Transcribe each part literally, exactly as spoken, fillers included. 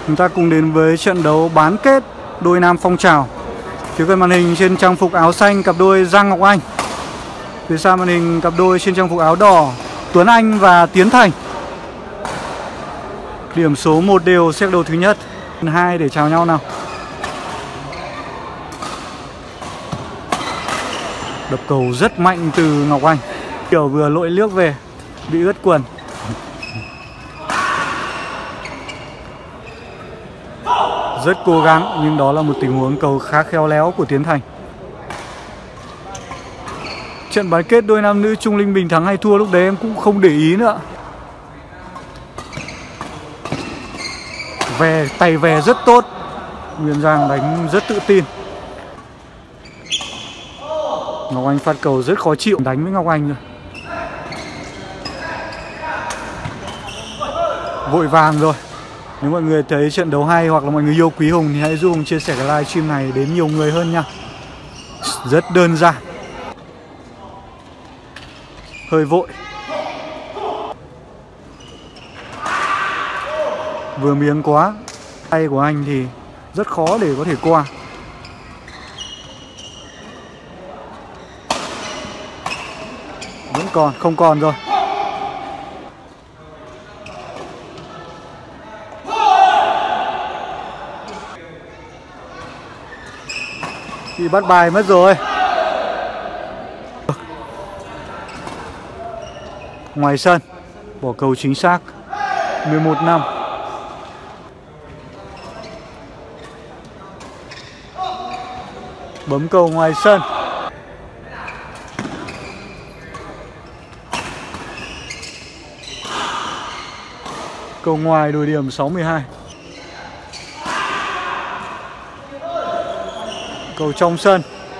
Chúng ta cùng đến với trận đấu bán kết đôi nam phong trào. Phía gần màn hình trên trang phục áo xanh cặp đôi Giang Ngọc Anh. Phía xa màn hình cặp đôi trên trang phục áo đỏ Tuấn Anh và Tiến Thành. Điểm số một đều set đấu thứ nhất. Hai để chào nhau nào. Đập cầu rất mạnh từ Ngọc Anh. Kiểu vừa lội nước về, bị ướt quần. Rất cố gắng, nhưng đó là một tình huống cầu khá khéo léo của Tiến Thành. Trận bán kết đôi nam nữ Trung Linh Bình thắng hay thua lúc đấy em cũng không để ý nữa. Về, tay về rất tốt. Nguyên Giang đánh rất tự tin. Ngọc Anh phát cầu rất khó chịu, đánh với Ngọc Anh rồi. Vội vàng rồi. Nếu mọi người thấy trận đấu hay hoặc là mọi người yêu Quý Hùng thì hãy giúp Hùng chia sẻ cái live stream này đến nhiều người hơn nha. Rất đơn giản. Hơi vội. Vừa miếng quá. Tay của anh thì rất khó để có thể qua. Vẫn còn, không còn rồi. Bị bắt bài mất rồi. Ngoài sân. Bỏ cầu chính xác. mười một năm. Bấm cầu ngoài sân. Cầu ngoài đổi điểm sáu mươi hai. Cầu trong sân.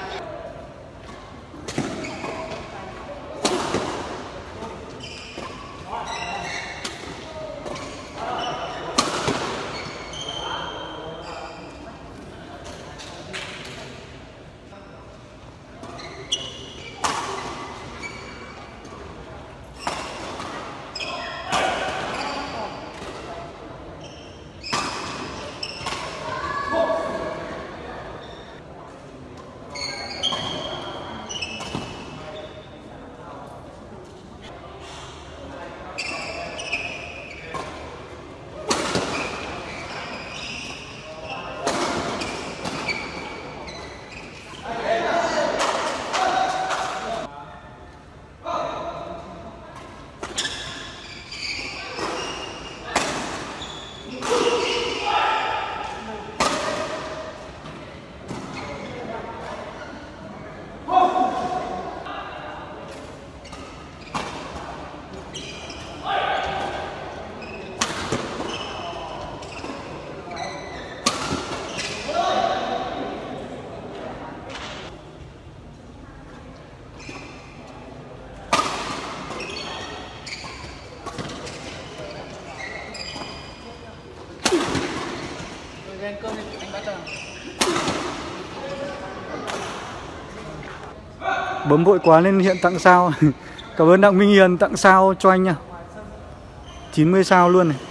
Bấm vội quá nên hiện tặng sao. Cảm ơn Đặng Minh Hiền tặng sao cho anh nha. chín mươi sao luôn này.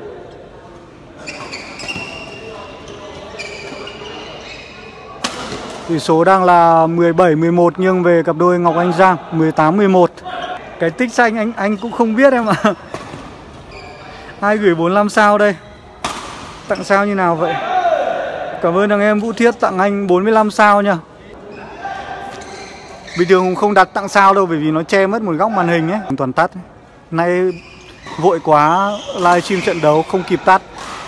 Tỷ số đang là mười bảy mười một nghiêng về cặp đôi Ngọc Anh Giang. Mười tám mười một. Cái tích xanh anh anh cũng không biết em ạ. Ai gửi bốn mươi lăm sao đây? Tặng sao như nào vậy? Cảm ơn thằng em Vũ Thiết tặng anh bốn mươi lăm sao nha. Bình thường không đặt tặng sao đâu, bởi vì nó che mất một góc màn hình ấy. Toàn tắt. Nay vội quá livestream trận đấu không kịp tắt.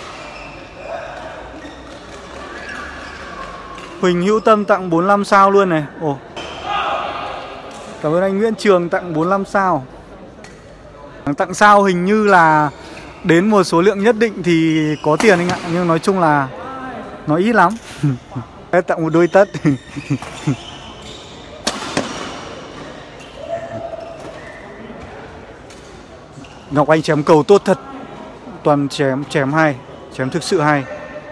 Huỳnh Hữu Tâm tặng bốn mươi lăm sao luôn này. Ồ. Cảm ơn anh Nguyễn Trường tặng bốn mươi lăm sao. Tặng sao hình như là đến một số lượng nhất định thì có tiền anh ạ. Nhưng nói chung là nó ít lắm. Em tặng một đôi tất. Ngọc Anh chém cầu tốt thật. Toàn chém chém hay. Chém thực sự hay.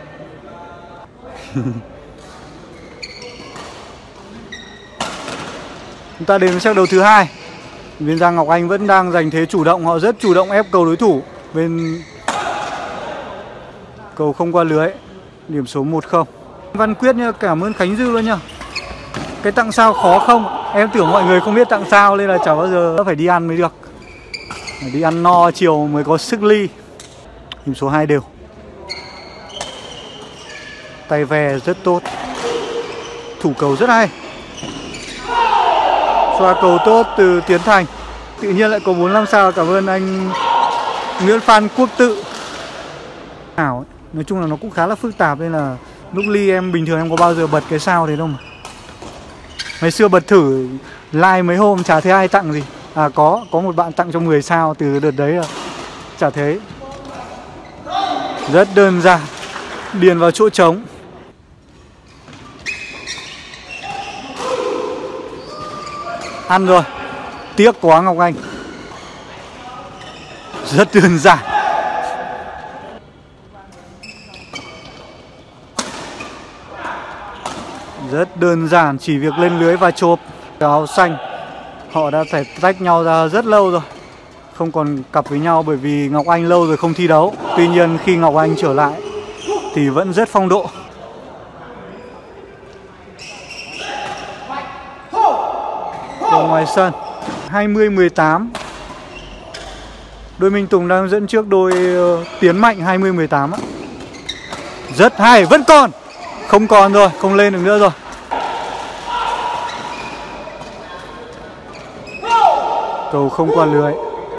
Chúng ta đến với set đấu thứ hai. Bên Giang Ngọc Anh vẫn đang giành thế chủ động. Họ rất chủ động ép cầu đối thủ. Bên Cầu không qua lưới. Điểm số một không. Văn Quyết nhá, cảm ơn Khánh Dư luôn nhá. Cái tặng sao khó không? Em tưởng mọi người không biết tặng sao nên là chả bao giờ phải đi ăn mới được. Phải đi ăn no chiều mới có sức ly. Điểm số hai đều. Tay về rất tốt. Thủ cầu rất hay. Xoa cầu tốt từ Tiến Thành. Tự nhiên lại có bốn mươi lăm sao. Cảm ơn anh Nguyễn Phan Quốc Tự. Ảo, nói chung là nó cũng khá là phức tạp nên là lúc ly em bình thường em có bao giờ bật cái sao thế đâu mà. Ngày xưa bật thử like mấy hôm chả thấy ai tặng gì. À có, có một bạn tặng cho mười sao từ đợt đấy là chả thấy. Rất đơn giản. Điền vào chỗ trống. Ăn rồi. Tiếc quá Ngọc Anh. Rất đơn giản. Rất đơn giản, chỉ việc lên lưới và chộp. Áo xanh họ đã phải tách nhau ra rất lâu rồi, không còn cặp với nhau bởi vì Ngọc Anh lâu rồi không thi đấu. Tuy nhiên khi Ngọc Anh trở lại thì vẫn rất phong độ. Cầu ngoài sân hai mươi mười tám. Đôi Minh Tùng đang dẫn trước đôi uh, Tiến Mạnh hai mươi mười tám á. Rất hay, vẫn còn. Không còn rồi, không lên được nữa rồi. Cầu không qua lưới.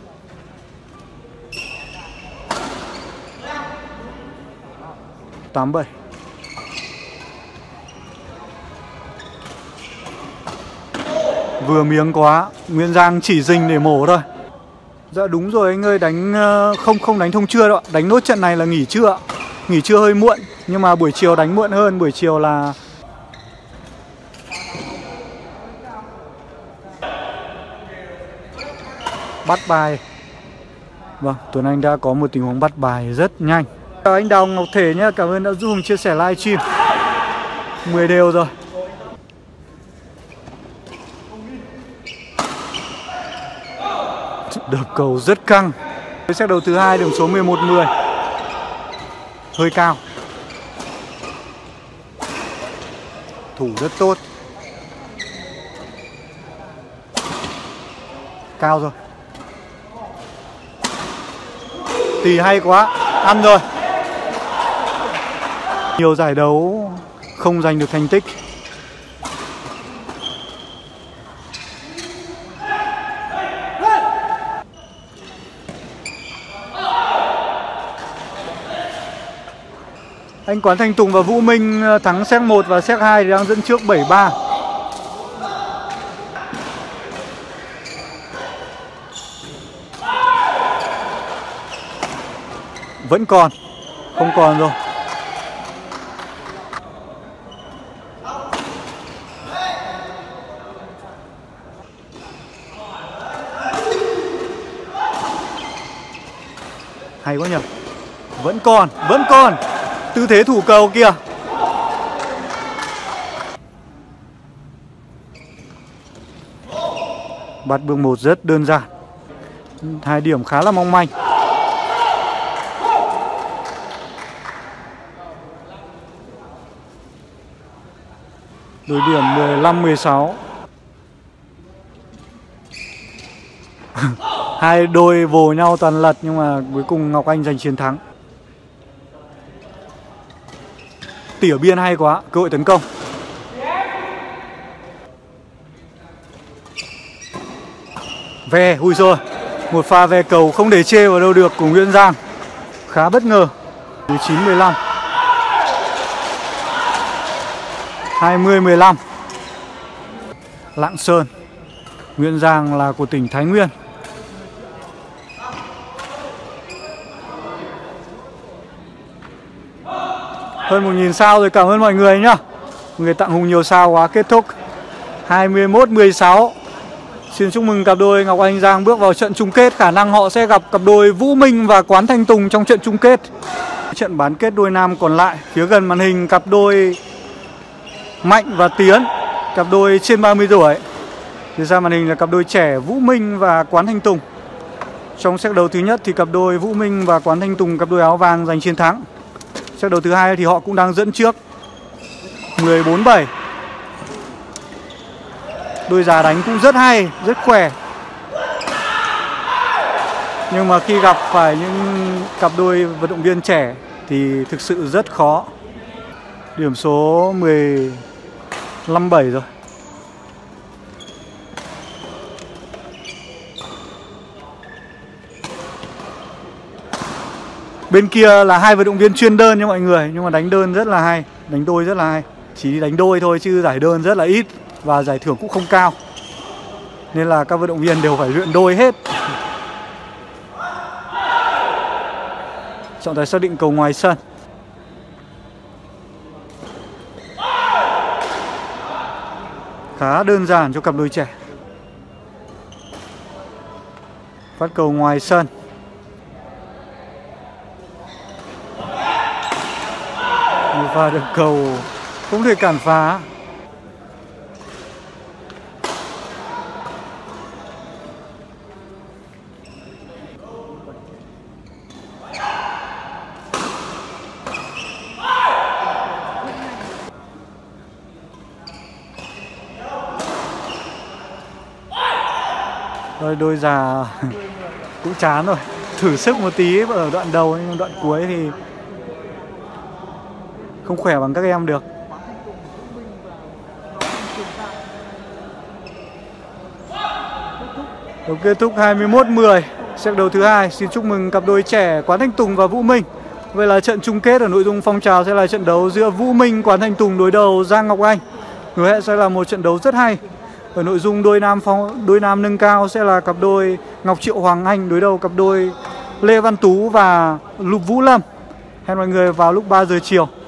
tám bảy. Vừa miếng quá, Nguyễn Giang chỉ dình để mổ thôi. Dạ đúng rồi anh ơi, đánh không không đánh thông trưa đâu ạ. Đánh nốt trận này là nghỉ trưa ạ. Nghỉ trưa hơi muộn, nhưng mà buổi chiều đánh muộn hơn. Buổi chiều là bắt bài. Vâng, Tuấn Anh đã có một tình huống bắt bài rất nhanh. Chào anh Đào Ngọc Thể nhé, cảm ơn đã giúp Hùng chia sẻ live stream. mười đều rồi. Đập cầu rất căng. Với set đầu thứ hai điểm số mười một mười. Hơi cao. Thủ rất tốt. Cao rồi. Tỷ hay quá. Ăn rồi. Nhiều giải đấu không giành được thành tích. Anh Quán Thanh Tùng và Vũ Minh thắng set một và set hai thì đang dẫn trước bảy ba. Vẫn còn. Không còn rồi. Hay quá nhỉ. Vẫn còn, vẫn còn. Tư thế thủ cầu kìa. Bắt bước một rất đơn giản. Hai điểm khá là mong manh. Đối điểm mười lăm mười sáu. Hai đôi vồ nhau toàn lật nhưng mà cuối cùng Ngọc Anh giành chiến thắng. Tỉa biên hay quá, cơ hội tấn công. Ve, ui rồi. Một pha ve cầu không để chê vào đâu được của Nguyễn Giang. Khá bất ngờ. mười chín mười lăm. hai mươi mười lăm. Lạng Sơn. Nguyễn Giang là của tỉnh Thái Nguyên. Hơn một nghìn sao rồi, cảm ơn mọi người nhá. Mọi người tặng Hùng nhiều sao quá. Kết thúc hai mươi mốt mười sáu. Xin chúc mừng cặp đôi Ngọc Anh Giang bước vào trận chung kết. Khả năng họ sẽ gặp cặp đôi Vũ Minh và Quán Thanh Tùng trong trận chung kết. Trận bán kết đôi nam còn lại, phía gần màn hình cặp đôi Mạnh và Tiến, cặp đôi trên ba mươi tuổi. Phía xa màn hình là cặp đôi trẻ Vũ Minh và Quán Thanh Tùng. Trong set đấu thứ nhất thì cặp đôi Vũ Minh và Quán Thanh Tùng, cặp đôi áo vàng giành chiến thắng. Set đấu thứ hai thì họ cũng đang dẫn trước mười bốn bảy. Đôi già đánh cũng rất hay, rất khỏe. Nhưng mà khi gặp phải những cặp đôi vận động viên trẻ thì thực sự rất khó. Điểm số mười lăm bảy rồi. Bên kia là hai vận động viên chuyên đơn nha mọi người, nhưng mà đánh đơn rất là hay, đánh đôi rất là hay. Chỉ đánh đôi thôi chứ giải đơn rất là ít và giải thưởng cũng không cao. Nên là các vận động viên đều phải luyện đôi hết. Trọng tài xác định cầu ngoài sân. Khá đơn giản cho cặp đôi trẻ. Phát cầu ngoài sân. Một pha được cầu không thể cản phá. Rồi đôi già cũng chán rồi, thử sức một tí ở đoạn đầu nhưng đoạn cuối thì không khỏe bằng các em được. Đấu kết thúc hai mươi mốt mười. Set đấu thứ hai. Xin chúc mừng cặp đôi trẻ Quán Thanh Tùng và Vũ Minh. Vậy là trận chung kết ở nội dung phong trào sẽ là trận đấu giữa Vũ Minh Quán Thanh Tùng đối đầu Giang Ngọc Anh. Hứa hẹn sẽ là một trận đấu rất hay. Ở nội dung đôi nam phong đôi nam nâng cao sẽ là cặp đôi Ngọc Triệu Hoàng Anh đối đầu cặp đôi Lê Văn Tú và Lục Vũ Lâm. Hẹn mọi người vào lúc ba giờ chiều.